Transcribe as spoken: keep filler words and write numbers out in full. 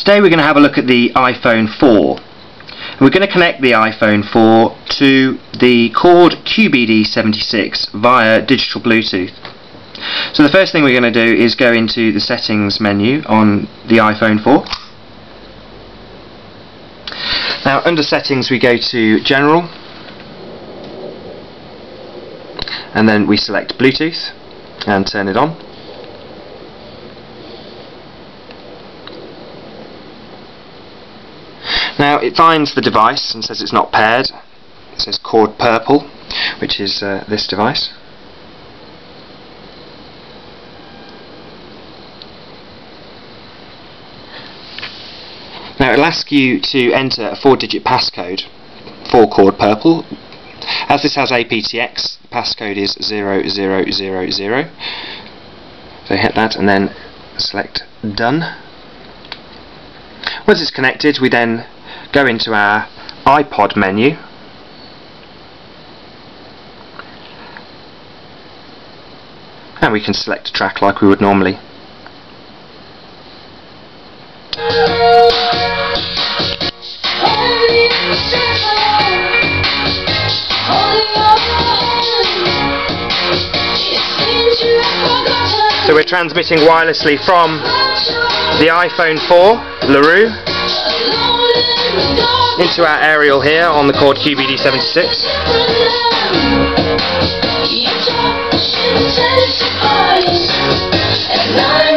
Today we're going to have a look at the iPhone four. We're going to connect the iPhone four to the Chord Q B D seventy-six via digital Bluetooth. So the first thing we're going to do is go into the settings menu on the iPhone four. Now under settings we go to general, and then we select Bluetooth and turn it on. Now it finds the device and says it's not paired. It says Chord Purple, which is uh, this device. Now it'll ask you to enter a four digit passcode for Chord Purple. As this has A P T X, the passcode is zero zero zero zero. So hit that and then select Done. Once it's connected, we then go into our iPod menu, and we can select a track like we would normally. So we're transmitting wirelessly from the iPhone four LaRue into our aerial here on the Chord Q B D seventy-six. You